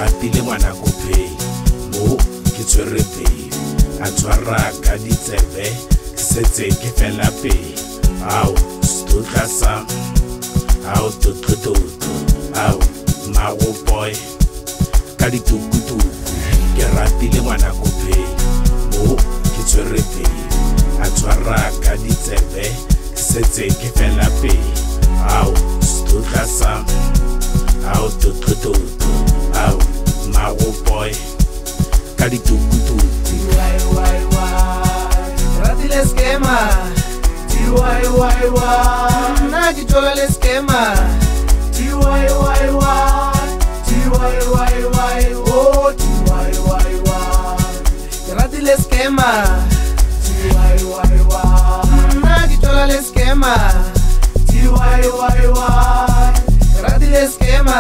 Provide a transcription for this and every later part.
ratile ngwana ko pay mo ke tshwere pay a tshwara ka ditsebe setse ke fela pay au stotla sa au tototo au mago boy ka ditukutu ke ratile ngwana ko pay mo ke tshwere pay a tshwara ka ditsebe setse ke fela pay au stotla sa au tototo au mago boy ka ditukutu ratile skema na kichola le skema oh ratile skema na kichola le skema ratile skema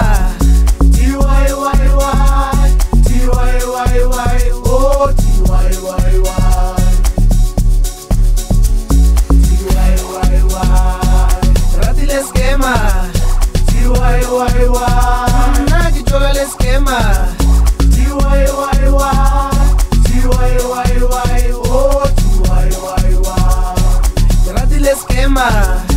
ratile skema na kichola le skema ratile skema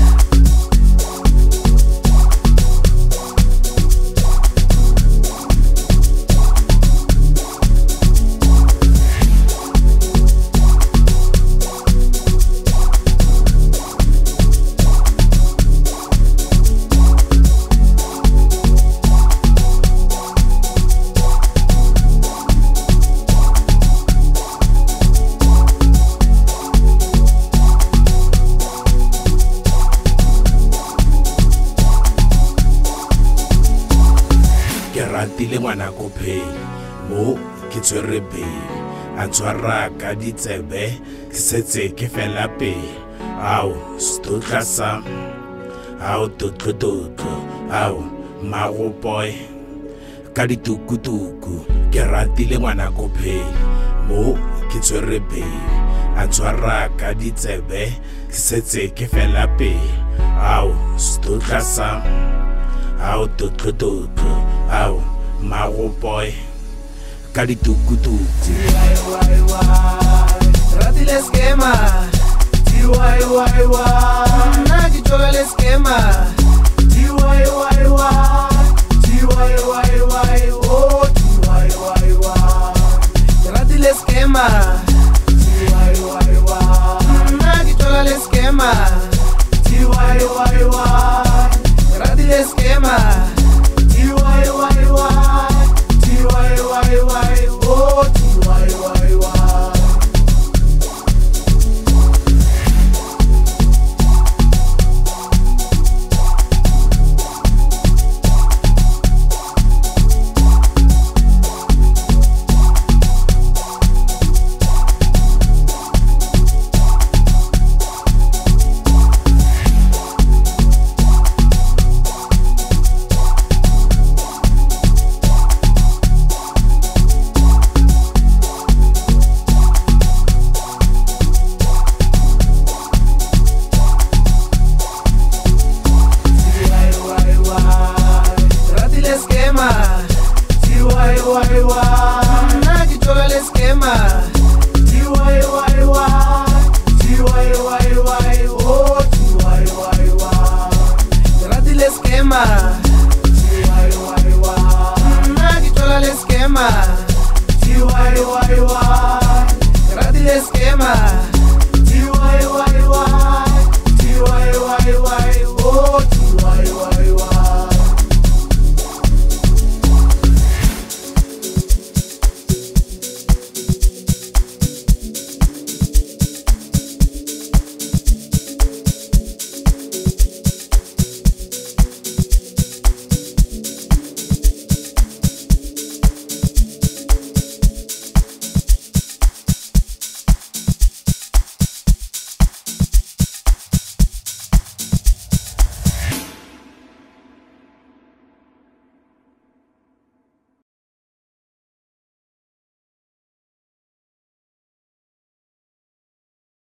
ratile ngwana ko pay mo ke tshwere pay a tshwara ka ditsebe setse ke fela pay au stotla sa au tototo au mago boy ka ditukutuku ke ratile ngwana ko pay mo ke tshwere pay a tshwara ka ditsebe setse ke fela pay au stotla sa au tototo au mago boy ka ditukutuku ratile skema na kichola le skema oh ratile skema na kichola le skema ratile skema